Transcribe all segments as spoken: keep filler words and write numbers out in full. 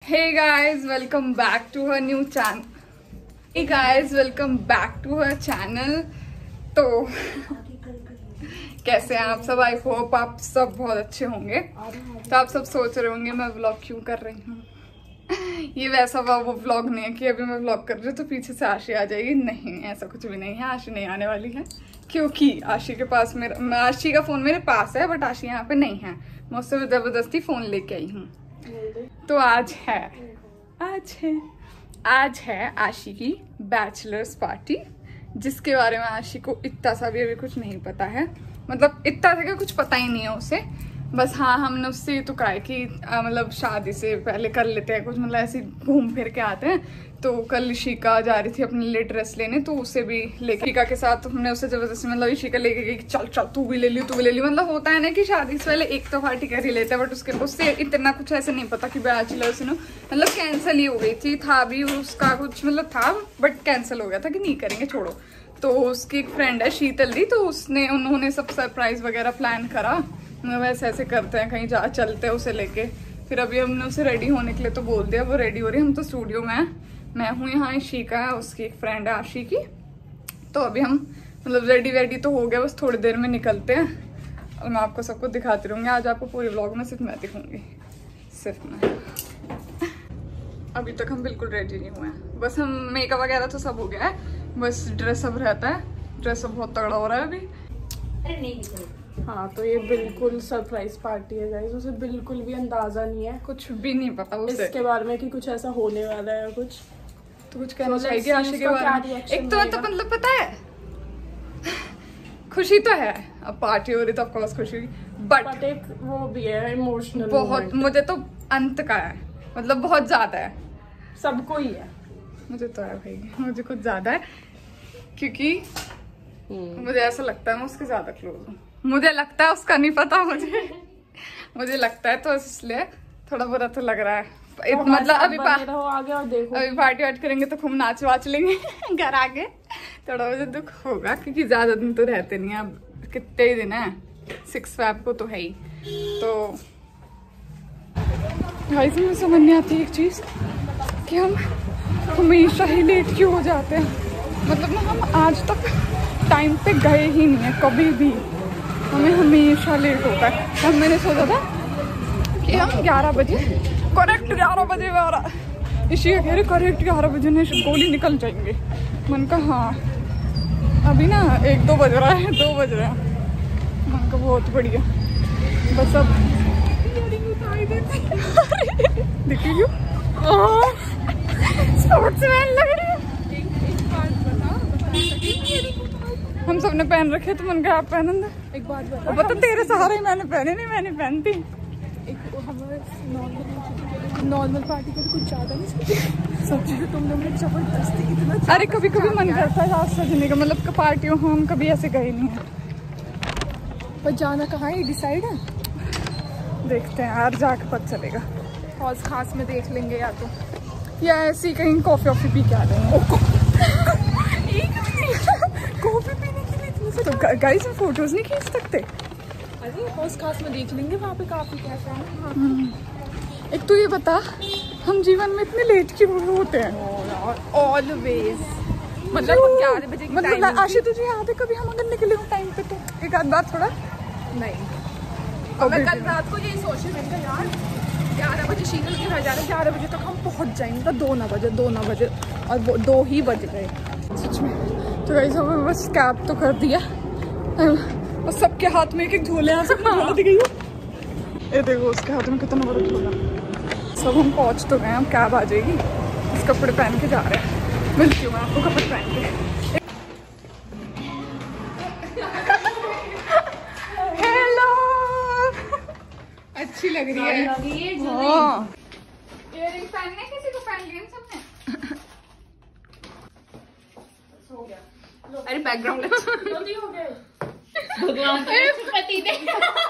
Hey guys, welcome back to her new channel. Hey guys, welcome back to her channel. तो कैसे हैं आप सब? आई होप आप सब बहुत अच्छे होंगे। तो आप सब सोच रहे होंगे मैं व्लॉग क्यों कर रही हूँ। ये वैसा वो व्लॉग नहीं है कि अभी मैं व्लॉग कर रही हूँ तो पीछे से आशी आ जाएगी। नहीं, ऐसा कुछ भी नहीं है। आशी नहीं आने वाली है क्योंकि आशी के पास मेरा आशी का फोन मेरे पास है, बट आशी यहाँ पे नहीं है। मैं उससे जबरदस्ती फोन लेके आई हूँ। तो आज है आज है आज है आशी की बैचलर्स पार्टी, जिसके बारे में आशी को इतना सा भी अभी कुछ नहीं पता है। मतलब इतना सा कुछ पता ही नहीं है उसे। बस हाँ, हमने उससे ये तो कहा है कि मतलब शादी से पहले कर लेते हैं कुछ, मतलब ऐसे घूम फिर के आते हैं। तो कल ईशिका जा रही थी अपने लिए ड्रेस लेने, तो उसे भी लेके ईशिका के साथ हमने उसे जबरदस्ती मतलब ईशिका लेके गई, चल चल तू भी ले ली तू भी ले ली। मतलब होता है ना कि शादी से पहले एक तो पार्टी कर ही लेते हैं, बट उसके उससे इतना कुछ ऐसे नहीं पता कि बैचलर्स नो मतलब कैंसिल ही हो गई थी। था भी उसका कुछ मतलब था, बट कैंसिल हो गया था कि नहीं करेंगे छोड़ो। तो उसकी एक फ्रेंड है शीतल दी, तो उसने उन्होंने सब सरप्राइज वगैरह प्लान करा। मतलब ऐसे ऐसे करते हैं, कहीं जा चलते हैं उसे लेके। फिर अभी हमने उसे रेडी होने के लिए तो बोल दिया, वो रेडी हो रही है। हम तो स्टूडियो में हैं, मैं हूँ यहाँ, ईशिका है, उसकी एक फ्रेंड है आशी की। तो अभी हम मतलब रेडी वेडी तो हो गया, बस थोड़ी देर में निकलते हैं और मैं आपको सबको दिखाती रहूँगी। आज आपको पूरे व्लॉग में सिर्फ मैं दिखूँगी, सिर्फ मैं। अभी तक हम बिल्कुल रेडी नहीं हुए हैं, बस हम मेकअप वगैरह तो सब हो गया है, बस ड्रेसअप रहता है। ड्रेसअप बहुत तगड़ा हो रहा है अभी। अरे नहीं हाँ, तो ये बिल्कुल सरप्राइज पार्टी है गाइस। उसे बिल्कुल भी अंदाजा नहीं है, कुछ भी नहीं पता उसे इसके बारे में कि कुछ ऐसा होने वाला है। कुछ तो कुछ कहना चाहिए आशी के बारे में। एक तो तो मतलब पता है, खुशी तो है, अब पार्टी हो रही तो ऑफकोर्स खुशी, बट, बट एक वो भी है इमोशनल बहुत। मुझे तो अंत का है, मतलब बहुत ज्यादा है। सबको ही है, मुझे तो है भाई, मुझे कुछ ज्यादा है क्योंकि मुझे ऐसा लगता है मैं उसके ज्यादा क्लोज हूँ। मुझे लगता है, उसका नहीं पता मुझे मुझे लगता है, तो इसलिए थोड़ा बुरा तो लग रहा है। तो मतलब अभी आगे और देखो, अभी पार्टी वार्टी करेंगे तो खूब नाच वाच लेंगे घर आके। थोड़ा मुझे दुख होगा क्योंकि ज्यादा दिन तो रहते नहीं है, अब कितने ही दिन है, सिक्स फैब को तो है ही। तो भाई मुझे समझ नहीं आती एक चीज कि हम हमेशा ही लेट क्यों हो जाते हैं। मतलब ना हम आज तक टाइम पे गए ही नहीं है कभी भी, हमें हमेशा लेट होता है। तब मैंने सोचा था कि हम ग्यारह बजे करेक्ट ग्यारह बजे आ रहा इसी कह रहे करेक्ट ग्यारह बजे ने गोली निकल जाएंगे। मन का हाँ, अभी ना एक दो बज रहा है, दो बज रहा है। मन का बहुत बढ़िया, बस अब देखिए क्यों स्पोर्ट्समैन लग रही है। हम सबने पहन रखे तो मन का आप पहन दे। एक बात बता, पता तेरे सहारे ही मैंने पहने नहीं, मैंने पहनती। एक हमारे नॉर्मल पार्टी के कुछ ज्यादा नहीं सोची तो तुम लोग ने जबरदस्ती इतना। अरे कभी कभी मन करता है रात सजने का, मतलब पार्टियों हम कभी ऐसे गए नहीं है। पर जाना कहाँ है डिसाइड है? देखते हैं यार, जाके पता चलेगा। हौस खास में देख लेंगे, या तो या ऐसी कहीं कॉफी वॉफी पी के आ जाएंगे। कॉफी पीने के लिए तो गाइस हम फोटोज नहीं खींच सकते? अरे हौस खास में देख लेंगे, वहाँ पे काफी कैसा है। एक तो ये बता, हम जीवन में इतने लेट क्यों होते हैं? ऑलवेज मतलब ग्यारह बजे की मतलब आशी तुझे याद है कभी हम अगर निकले हो टाइम पे तो एक आध बार थोड़ा नहीं। और मैं कल रात को यही सोच रही थी यार, ग्यारह बजे शीतल के घर जा रहे, ग्यारह बजे तक हम पहुंच जाएंगे। तो दो ना बजे दो ना बजे और वो दो ही बज गए सच में। तो गाइस हमें बस कैब तो कर दिया और सबके हाथ में एक एक झोले हैं, सबने झोला दी गई है। ये देखो उसके हाथ में कितना बड़ा झोला। सब हम पहुंच तो गए, हम कैब आ जाएगी। इस कपड़े पहन के जा रहे हैं, मिलती हूँ मैं आपको कपड़े पहन के। हेलो, अच्छी लग रही है। हाँ, इयररिंग पहनने किसी को पहन लिए सबने। अरे बैकग्राउंड जल्दी हो गए भगवान पति दे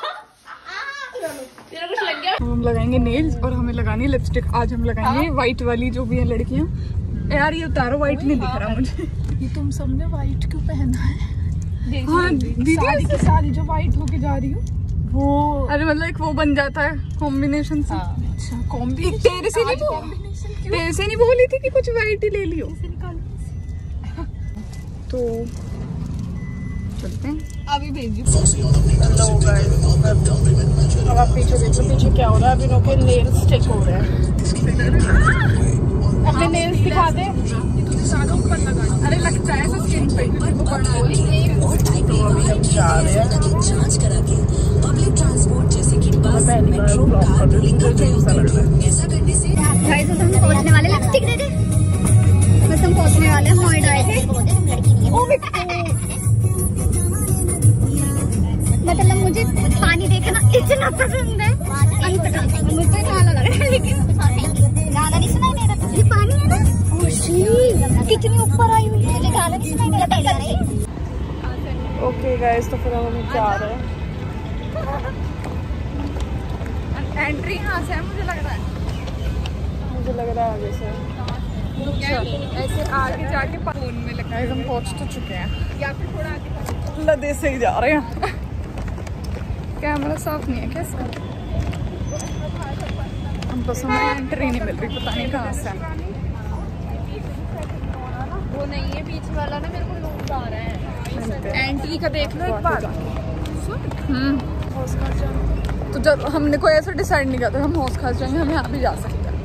तेरा कुछ लग गया। हम लगाएंगे नेल्स और हमें लगानी है लिपस्टिक। आज हम लगाएंगे व्हाइट वाली, जो भी है लड़कियां। यार ये उतारो, व्हाइट नहीं दिख रहा मुझे। ये तुम सबने व्हाइट क्यों पहना है? हाँ दीदी, सारी की सारी जो व्हाइट होके जा रही हूँ वो अरे मतलब एक वो बन जाता है कॉम्बिनेशन से। अच्छा कॉम्बी तेरे से नहीं बोल तेरे से नहीं बोली थी कि कुछ वाइट ही ले लियो। तो चलते हैं अभी भेजी। हेलो गाइस, अब आप पीछे देखो, पीछे क्या हो रहा है। अभी इनके नेल्स चेक हो रहे हैं। अपने नेल्स दिखा दे। अरे लगता है ऐसा स्किन पे तो अभी हम जा रहे हैं जांच करा के पब्लिक ट्रांसपोर्ट जैसे कि बस मेट्रो कार ऐसा करने से गाइस हम पहुंचने वाले लिपस्टिक दे दे। बस हम पहुंचने वाले हैं, नोएडा आए थे। मतलब मुझे पानी देखना इतना पसंद है, मुझे काला लग रहा है लेकिन गाना नहीं सुनाई दे रहा। ये पानी है ना, कितनी ऊपर आई हुई है, गाना नहीं सुनाई दे रहा। ओके गाइस, तो फिर हम जा रहे हैं। एंट्री यहाँ से है मुझे लग रहा है। मुझे लग रहा है आगे से ऐसे आगे जाके फोन में लगा है। हम पहुंच तो चुके हैं, या फिर थोड़ा आगे लदे से ही जा रहे हैं। कैमरा साफ नहीं है क्या इसका? हम तो समय एंट्री नहीं मिल रही, पता नहीं कहाँ से। वो नहीं है बीच वाला ना, मेरे को लूट आ रहा है। एंट्री का देख लो एक बार। हम्म तो जब हमने कोई ऐसा डिसाइड नहीं किया था हम हौस खास जाएंगे, हम यहाँ भी जा सकते हैं।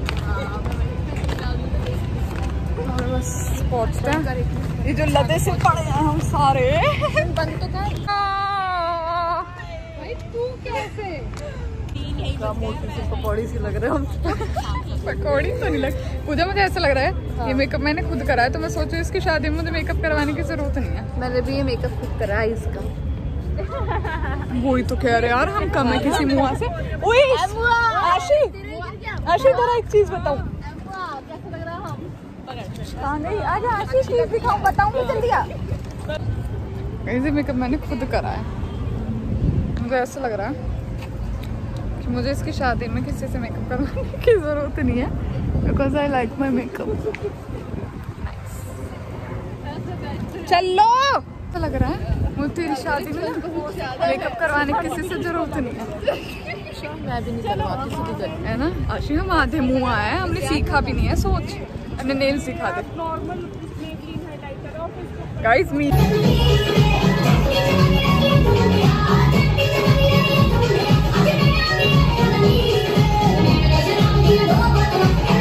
और बस पहुँचते हैं। ये जो लदे से पड़े हैं हम सारे। बंद तो कर भाई, तू कैसे मोटी सी पकौड़ी सी लग रहे हैं हम। पकौड़ी तो नहीं लग पूजा, मुझे ऐसा लग रहा है हाँ। ये मेकअप मैंने खुद करा है, तो मैं सोचू इसकी शादी में मुझे मेकअप करवाने की जरूरत नहीं है। मैंने भी ये मेकअप खुद करा है इसका। वही तो कह रहे यार, हम कम है किसी मुँह से। ओए आशी, आशी जरा एक चीज बताऊं। कहाँ गई? आजा आशी, चीज दिखाऊं, बताऊं जल्दी आ। ऐसे मेकअप मैंने खुद करा है, मुझे ऐसा लग रहा है कि मुझे इसकी शादी में किसी से मेकअप करवाने की जरूरत नहीं है, because I like my makeup. चलो तो लग रहा है मुझे तेरी शादी में मेकअप करवाने की किसी से जरूरत नहीं है। मैं भी नहीं करवाती सीधी कर, है ना आशी, हम आधे मुँह आए हैं, हमने सीखा भी नहीं है। सोच हमने नेल सिखा दे गाइस। मी है।